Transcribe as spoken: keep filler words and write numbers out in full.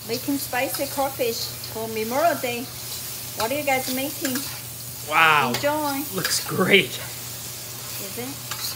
Making spicy crawfish for Memorial Day. What are you guys making? Wow. Enjoy. Looks great. Is it?